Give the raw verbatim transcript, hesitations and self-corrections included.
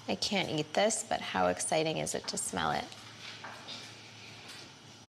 I can't eat this, but how exciting is it to smell it?